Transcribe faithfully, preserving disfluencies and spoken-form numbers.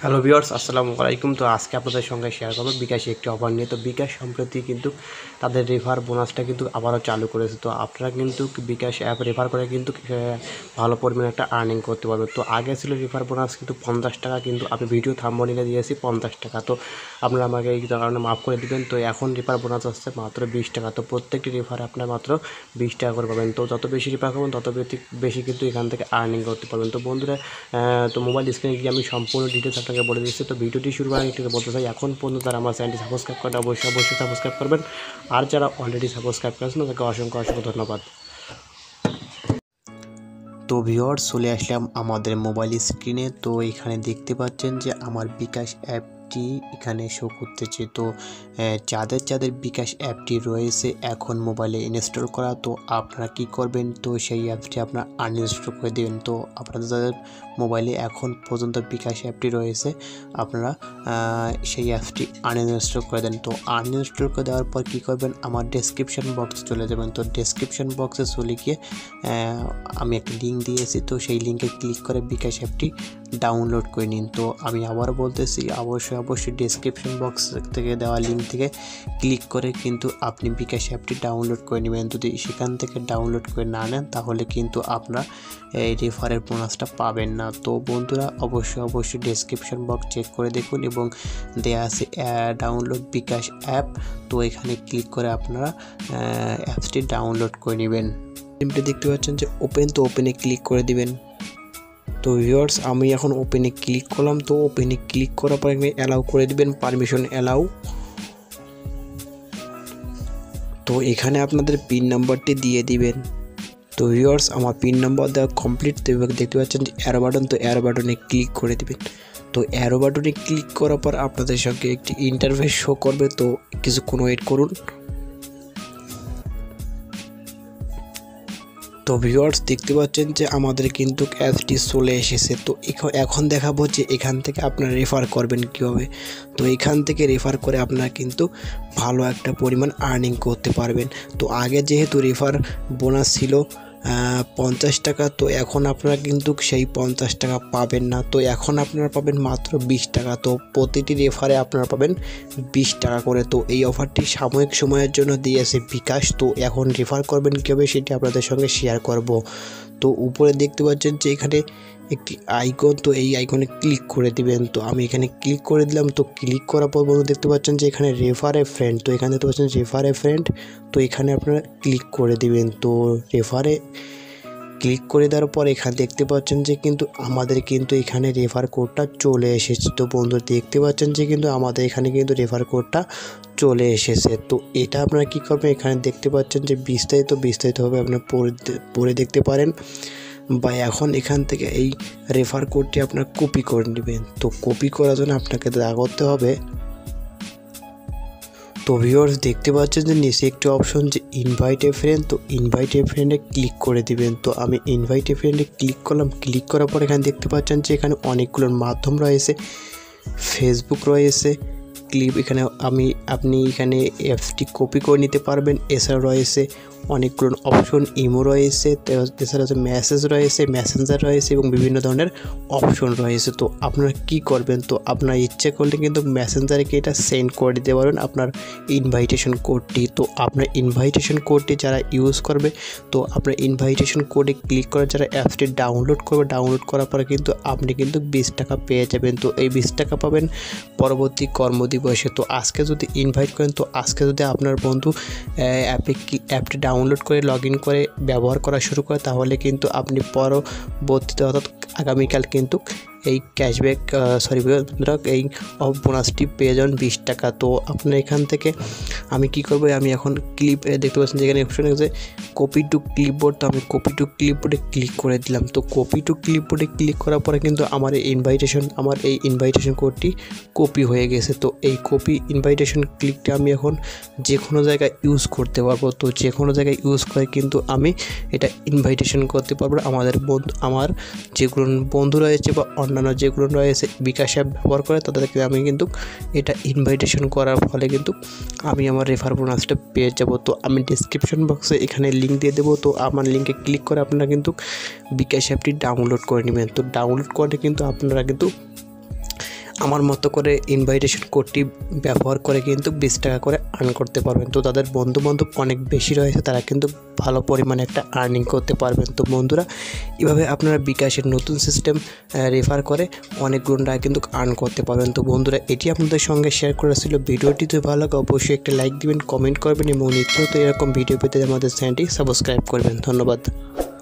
Hello viewers, আসসালামু আলাইকুম। তো আজকে আপনাদের সঙ্গে শেয়ার করবো বিকাশে একটি অফার নিয়ে। তো বিকাশ সম্প্রতি কিন্তু তাদের রেফার বোনাসটা কিন্তু আবারও চালু করেছে। তো আপনারা কিন্তু বিকাশ অ্যাপ রেফার করে কিন্তু ভালো পরিমাণে একটা আর্নিং করতে পারবেন। তো আগে ছিল রেফার বোনাস কিন্তু পঞ্চাশ টাকা, কিন্তু আমি ভিডিও থাম্বনেইলে দিয়েছি পঞ্চাশ টাকা। তো আপনারা আমাকে এই কারণে মাফ করে দিবেন। তো এখন রেফার বোনাস আসছে মাত্র বিশ টাকা। তো প্রত্যেকটি রেফারে আপনার মাত্র বিশ টাকা করে পাবেন। তো যত বেশি রেফার করবেন তত বেশি কিন্তু এখান থেকে আর্নিং করতে পারবেন। তো বন্ধুরা, তো মোবাইল স্ক্রিনে গিয়ে আমি সম্পূর্ণ ডিটেলস আপনাকে বলে দিচ্ছি। তো ভিডিওটি শুরু করার একটু বলতে চাই, এখন পর্যন্ত তারা আমার চ্যানেলটি সাবস্ক্রাইব করে অবশ্যই অবশ্যই সাবস্ক্রাইব করবেন। আর যারা অলরেডি সাবস্ক্রাইব করেছেন তাদেরকে অসংখ্য অসংখ্য ধন্যবাদ। তো ভিউয়ার্স, চলে আসলাম আমাদের মোবাইল স্ক্রিনে। তো এখানে দেখতে পাচ্ছেন যে আমার বিকাশ অ্যাপটি এখানে শো করতেছে। তো যাদের যাদের বিকাশ অ্যাপটি রয়েছে এখন মোবাইলে ইনস্টল করা, তো আপনারা কি করবেন, তো সেই অ্যাপটি আপনারা আনইনস্টল করে দেবেন। তো আপনাদের যাদের মোবাইলে এখন পর্যন্ত বিকাশ অ্যাপটি রয়েছে আপনারা সেই অ্যাপটি আনইনস্টল করে দেন। তো আনইনস্টল করে দেওয়ার পর কী করবেন, আমার ডেসক্রিপশন বক্সে চলে যাবেন। তো ডেসক্রিপশন বক্সে চলে গিয়ে আমি একটা লিঙ্ক দিয়েছি, তো সেই লিঙ্কে ক্লিক করে বিকাশ অ্যাপটি ডাউনলোড করে নিন। তো আমি আবার বলতেছি, অবশ্যই অবশ্যই ডেসক্রিপশন বক্স থেকে দেওয়া লিঙ্ক থেকে ক্লিক করে কিন্তু আপনি বিকাশ অ্যাপটি ডাউনলোড করে নেবেন। যদি সেখান থেকে ডাউনলোড করে না নেন তাহলে কিন্তু আপনারা এই রেফারের বোনাসটা পাবেন না। তো বন্ধুরা, অবশ্যই অবশ্যই ডেসক্রিপশন বক্স চেক করে দেখুন এবং দেয়া আছে ডাউনলোড বিকাশ অ্যাপ। তো এখানে ক্লিক করে আপনারা অ্যাপসটি ডাউনলোড করে নেবেন। সিম্পলি দেখতে পাচ্ছেন যে ওপেন, তো ওপেনে ক্লিক করে দিবেন। তো ভিউয়ার্স, আমি এখন ওপেনে ক্লিক করলাম। তো ওপেনে ক্লিক করার পর এখানে অ্যালাউ করে দিবেন, পারমিশন অ্যালাউ। তো এখানে আপনাদের পিন নাম্বারটি দিয়ে দিবেন। তো ভিউয়ার্স, আমার পিন নাম্বার দেওয়া কমপ্লিট। তো এবার দেখতে পাচ্ছেন যে অ্যারো বাটন, তো অ্যারো বাটনে ক্লিক করে দিবেন। তো অ্যারো বাটনে ক্লিক করার পর আপনাদের সঙ্গে একটি ইন্টারফেস শো করবে। তো কিছুক্ষণ ওয়েট করুন। তো ভিউয়ার্স, দেখতে পাচ্ছেন যে আমাদের কিন্তু অ্যাপটি চলে এসেছে। তো এখন দেখাবো যে এখান থেকে আপনারা রেফার করবেন কীভাবে। তো এখান থেকে রেফার করে আপনারা কিন্তু ভালো একটা পরিমাণ আর্নিং করতে পারবেন। তো আগে যেহেতু রেফার বোনাস ছিল পঞ্চাশ টাকা, তো এখন আপনারা কিন্তু সেই পঞ্চাশ টাকা পাবেন না। তো এখন আপনারা পাবেন মাত্র বিশ টাকা। তো প্রতিটি রেফারে আপনারা পাবেন বিশ টাকা করে। তো এই অফারটি সাময়িক সময়ের জন্য দিয়েছে বিকাশ। তো এখন রেফার করবেন কীভাবে সেটি আপনাদের সঙ্গে শেয়ার করব। তো উপরে দেখতে পাচ্ছেন যে এখানে একটি আইকন, তো এই আইকনে ক্লিক করে দিবেন। তো আমি এখানে ক্লিক করে দিলাম। তো ক্লিক করার পর বন্ধু দেখতে পাচ্ছেন যে এখানে রেফার এ ফ্রেন্ড, তো এখানে দেখতে পাচ্ছেন রেফার এ ফ্রেন্ড। তো এখানে আপনারা ক্লিক করে দিবেন। তো রেফারে ক্লিক করে দেওয়ার পর এখানে দেখতে পাচ্ছেন যে কিন্তু আমাদের কিন্তু এখানে রেফার কোডটা চলে এসেছে। তো বন্ধু দেখতে পাচ্ছেন যে কিন্তু আমাদের এখানে কিন্তু রেফার কোডটা চলে এসেছে। তো এটা আপনারা কী করবেন, এখানে দেখতে পাচ্ছেন যে বিস্তারিত বিস্তারিতভাবে আপনারা পড়ে পড়ে দেখতে পারেন, বা এখন এখান থেকে এই রেফার কোডটি আপনার কপি করে নেবেন। তো কপি করার জন্য আপনাকে যা করতে হবে, তো ভিউয়ার্স দেখতে পাচ্ছেন যে নিচে একটি অপশন যে ইনভাইট এ ফ্রেন্ড, তো ইনভাইট এ ফ্রেন্ডে ক্লিক করে দিবেন। তো আমি ইনভাইট এ ফ্রেন্ডে ক্লিক করলাম। ক্লিক করার পর এখানে দেখতে পাচ্ছেন যে এখানে অনেকগুলোর মাধ্যম রয়েছে, ফেসবুক রয়েছে, ক্লিপ এখানে আমি আপনি এখানে অ্যাপসটি কপি করে নিতে পারবেন। এছাড়া রয়েছে অনেকগুলো অপশন, ইমো রয়েছে, এছাড়া হচ্ছে মেসেজ রয়েছে, মেসেঞ্জার রয়েছে এবং বিভিন্ন ধরনের অপশন রয়েছে। তো আপনারা কি করবেন, তো আপনার ইচ্ছে করলে কিন্তু মেসেঞ্জারে কি এটা সেন্ড করে দিতে পারবেন আপনার ইনভাইটেশন কোডটি। তো আপনার ইনভাইটেশন কোডটি যারা ইউজ করবে, তো আপনার ইনভাইটেশন কোডে ক্লিক করে যারা অ্যাপসটি ডাউনলোড করবে, ডাউনলোড করার পরে কিন্তু আপনি কিন্তু বিশ টাকা পেয়ে যাবেন। তো এই বিশ টাকা পাবেন পরবর্তী কর্মদিবসে। তো আজকে যদি ইনভাইট করেন, তো আজকে যদি আপনার বন্ধু অ্যাপে অ্যাপটি ডাউনলোড করে লগ ইন করে ব্যবহার করা শুরু করে, তাহলে কিন্তু আপনি পরবর্তীতে অর্থাৎ আগামীকাল কিন্তু এই ক্যাশব্যাক সরি বন্ধুরা এই বোনাসটি পেয়ে যাবেন বিশ টাকা। তো আপনার এখান থেকে আমি কি করব, আমি এখন ক্লিপ দেখতে পাচ্ছেন যেখানে অপশন আছে কপি টু ক্লিপবোর্ড। তো আমি কপি টু ক্লিপবোর্ডে ক্লিক করে দিলাম। তো কপি টু ক্লিপবোর্ডে ক্লিক করার পরে কিন্তু আমার এই ইনভাইটেশন আমার এই ইনভাইটেশন কোডটি কপি হয়ে গেছে। তো এই কপি ইনভাইটেশন ক্লিকটা আমি এখন যে কোনো জায়গায় ইউজ করতে পারবো। তো যে কোনো জায়গায় ইউজ করে কিন্তু আমি এটা ইনভাইটেশন করতে পারবো আমাদের বন্ধু আমার যেগুলো বন্ধু রয়েছে বা অন্যান্য যেগুলো রয়েছে বিকাশ অ্যাপ ব্যবহার করে তাদেরকে আমি কিন্তু এটা ইনভাইটেশন করার ফলে কিন্তু আমি আমার রেফার বোনাসটা পেয়ে যাব। তো আমি ডিসক্রিপশন বক্সে এখানে লিঙ্ক দিয়ে দেবো। তো আমার লিঙ্কে ক্লিক করে আপনারা কিন্তু বিকাশ অ্যাপটি ডাউনলোড করে নেবেন। তো ডাউনলোড করে কিন্তু আপনারা কিন্তু আমার মতো করে ইনভাইটেশন কোডটি ব্যবহার করে কিন্তু বিশ টাকা করে আর্ন করতে পারবেন। তো তাদের বন্ধু বান্ধব অনেক বেশি রয়েছে, তারা কিন্তু ভালো পরিমাণে একটা আর্নিং করতে পারবেন। তো বন্ধুরা, এভাবে আপনারা বিকাশের নতুন সিস্টেম রেফার করে অনেকগুলো টাকা কিন্তু আর্ন করতে পারবেন। তো বন্ধুরা, এটি আপনাদের সঙ্গে শেয়ার করা ছিল। ভিডিওটি যদি ভালো লাগে অবশ্যই একটা লাইক দিবেন, কমেন্ট করবেন এবং নিত্য নতুন এরকম ভিডিও পেতে আমাদের চ্যানেলটি সাবস্ক্রাইব করবেন। ধন্যবাদ।